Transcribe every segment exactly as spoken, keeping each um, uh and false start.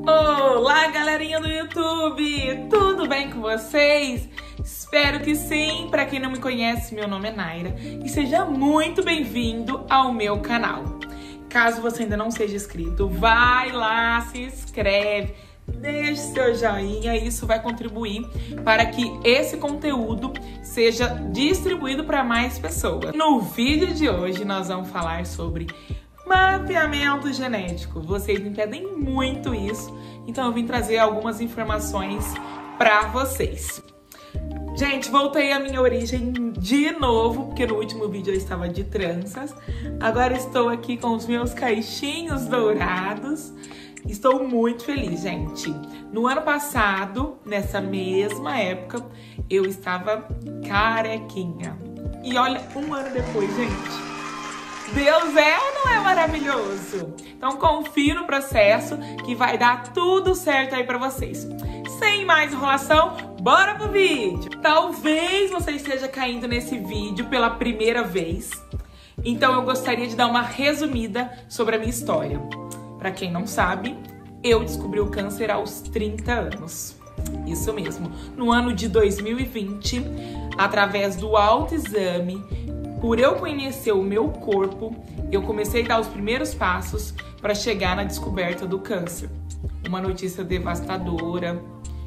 Olá, galerinha do YouTube! Tudo bem com vocês? Espero que sim! Para quem não me conhece, meu nome é Naira e seja muito bem-vindo ao meu canal. Caso você ainda não seja inscrito, vai lá, se inscreve, deixe seu joinha, isso vai contribuir para que esse conteúdo seja distribuído para mais pessoas. No vídeo de hoje nós vamos falar sobre mapeamento genético. Vocês me pedem muito isso, então eu vim trazer algumas informações para vocês. Gente, voltei à minha origem de novo, porque no último vídeo eu estava de tranças. Agora estou aqui com os meus caixinhos dourados. Estou muito feliz, gente. No ano passado, nessa mesma época, eu estava carequinha. E olha, um ano depois, gente, Deus é ou não é maravilhoso? Então confie no processo que vai dar tudo certo aí pra vocês. Sem mais enrolação, bora pro vídeo! Talvez você esteja caindo nesse vídeo pela primeira vez. Então eu gostaria de dar uma resumida sobre a minha história. Pra quem não sabe, eu descobri o câncer aos trinta anos. Isso mesmo, no ano de dois mil e vinte, através do autoexame, por eu conhecer o meu corpo, eu comecei a dar os primeiros passos para chegar na descoberta do câncer. Uma notícia devastadora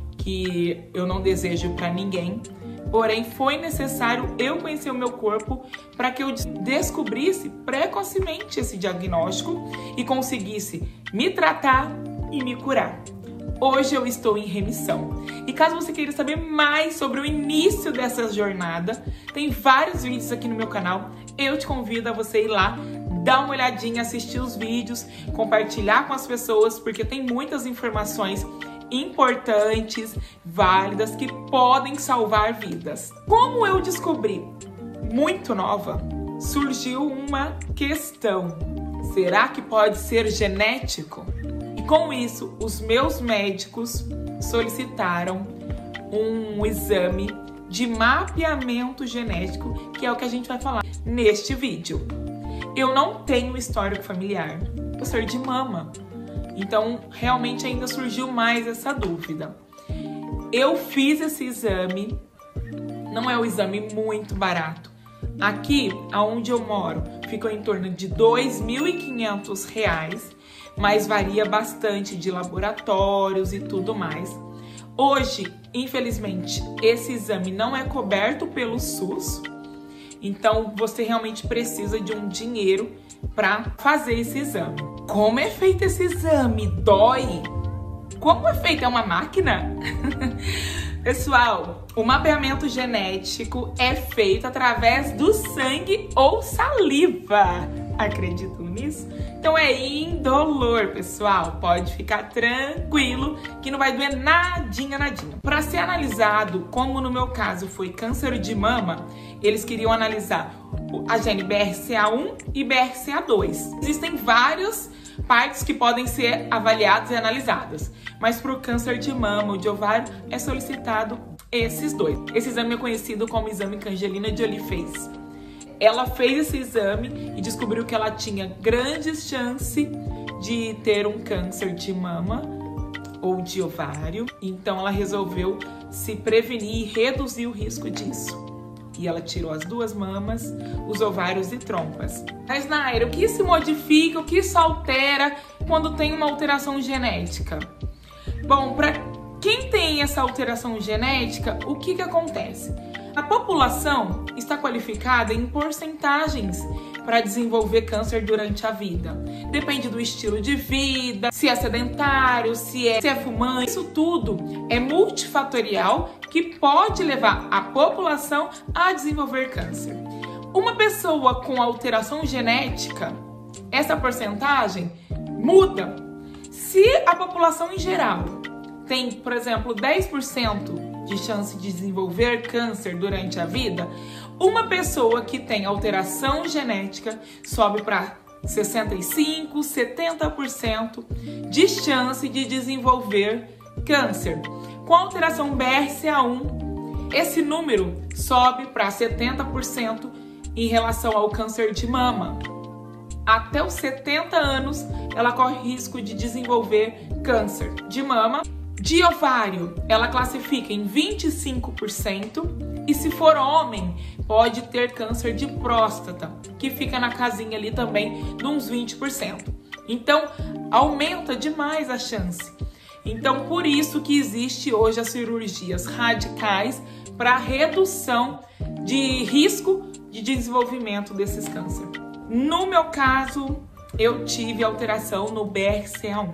que eu não desejo para ninguém, porém foi necessário eu conhecer o meu corpo para que eu descobrisse precocemente esse diagnóstico e conseguisse me tratar e me curar. Hoje eu estou em remissão. E caso você queira saber mais sobre o início dessa jornada, tem vários vídeos aqui no meu canal. Eu te convido a você ir lá, dar uma olhadinha, assistir os vídeos, compartilhar com as pessoas, porque tem muitas informações importantes, válidas, que podem salvar vidas. Como eu descobri, muito nova, surgiu uma questão. Será que pode ser genético? Com isso, os meus médicos solicitaram um exame de mapeamento genético, que é o que a gente vai falar neste vídeo. Eu não tenho histórico familiar, eu sou de mama, então realmente ainda surgiu mais essa dúvida. Eu fiz esse exame, não é um exame muito barato. Aqui, onde eu moro, ficou em torno de dois mil e quinhentos reais, mas varia bastante de laboratórios e tudo mais. Hoje, infelizmente, esse exame não é coberto pelo SUS, então você realmente precisa de um dinheiro para fazer esse exame. Como é feito esse exame? Dói? Como é feito? É uma máquina? Pessoal, o mapeamento genético é feito através do sangue ou saliva. Acreditam nisso? Então é indolor, pessoal. Pode ficar tranquilo que não vai doer nadinha, nadinha. Para ser analisado, como no meu caso foi câncer de mama, eles queriam analisar a gene B R C A um e B R C A dois. Existem várias partes que podem ser avaliadas e analisadas, mas para o câncer de mama ou de ovário é solicitado esses dois. Esse exame é conhecido como exame que a Angelina Jolie fez. Ela fez esse exame e descobriu que ela tinha grandes chances de ter um câncer de mama ou de ovário. Então ela resolveu se prevenir e reduzir o risco disso. E ela tirou as duas mamas, os ovários e trompas. Mas, Naira, o que se modifica, o que se altera quando tem uma alteração genética? Bom, para quem tem essa alteração genética, o que que acontece? A população está qualificada em porcentagens para desenvolver câncer durante a vida. Depende do estilo de vida, se é sedentário, se é, se é fumante. Isso tudo é multifatorial que pode levar a população a desenvolver câncer. Uma pessoa com alteração genética, essa porcentagem muda. Se a população em geral tem, por exemplo, dez por cento de chance de desenvolver câncer durante a vida, uma pessoa que tem alteração genética sobe para sessenta e cinco por cento, setenta por cento de chance de desenvolver câncer. Com a alteração B R C A um, esse número sobe para setenta por cento em relação ao câncer de mama. Até os setenta anos, ela corre risco de desenvolver câncer de mama. De ovário, ela classifica em vinte e cinco por cento. E se for homem, pode ter câncer de próstata, que fica na casinha ali também de uns vinte por cento. Então, aumenta demais a chance. Então, por isso que existe hoje as cirurgias radicais para redução de risco de desenvolvimento desses cânceres. No meu caso, eu tive alteração no B R C A um.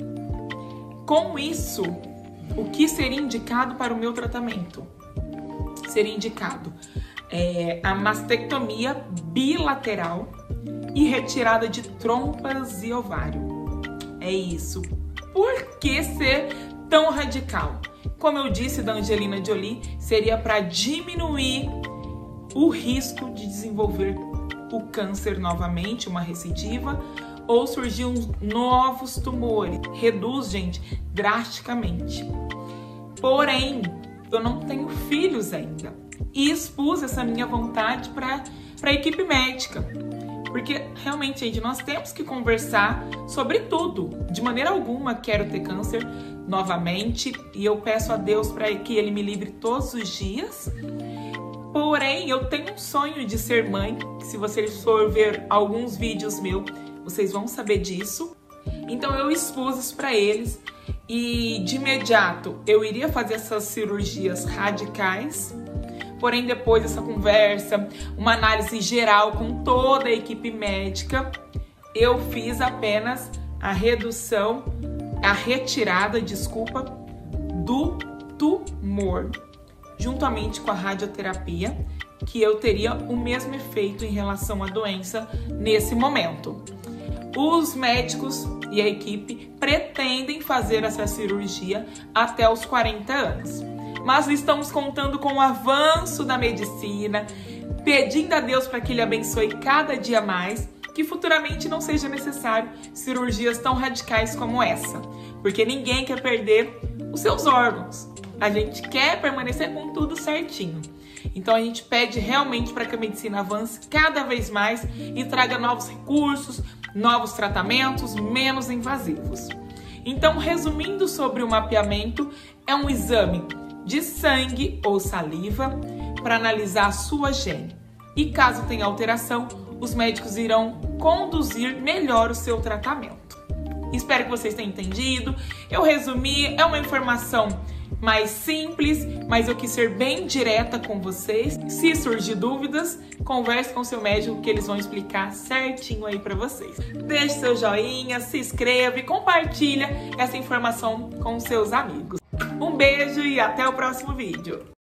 Com isso, o que seria indicado para o meu tratamento? Seria indicado é, a mastectomia bilateral e retirada de trompas e ovário. É isso. Por que ser tão radical? Como eu disse da Angelina Jolie, seria para diminuir o risco de desenvolver o câncer novamente, uma recidiva, ou surgir uns novos tumores. Reduz, gente, drasticamente. Porém, eu não tenho filhos ainda. E expus essa minha vontade para a equipe médica. Porque realmente, gente, nós temos que conversar sobre tudo. De maneira alguma quero ter câncer novamente. E eu peço a Deus para que Ele me livre todos os dias. Porém, eu tenho um sonho de ser mãe. Se vocês for ver alguns vídeos meus, vocês vão saber disso. Então eu expus isso para eles. E de imediato eu iria fazer essas cirurgias radicais. Porém, depois dessa conversa, uma análise geral com toda a equipe médica, eu fiz apenas a redução, a retirada, desculpa, do tumor, juntamente com a radioterapia, que eu teria o mesmo efeito em relação à doença nesse momento. Os médicos e a equipe pretendem fazer essa cirurgia até os quarenta anos. Mas estamos contando com o avanço da medicina, pedindo a Deus para que Ele abençoe cada dia mais, que futuramente não seja necessário cirurgias tão radicais como essa, porque ninguém quer perder os seus órgãos. A gente quer permanecer com tudo certinho. Então a gente pede realmente para que a medicina avance cada vez mais e traga novos recursos, novos tratamentos menos invasivos. Então, resumindo sobre o mapeamento, é um exame de sangue ou saliva para analisar a sua gene. E caso tenha alteração, os médicos irão conduzir melhor o seu tratamento. Espero que vocês tenham entendido. Eu resumi, é uma informação mais simples, mas eu quis ser bem direta com vocês. Se surgir dúvidas, converse com o seu médico que eles vão explicar certinho aí para vocês. Deixe seu joinha, se inscreva e compartilha essa informação com seus amigos. Um beijo e até o próximo vídeo.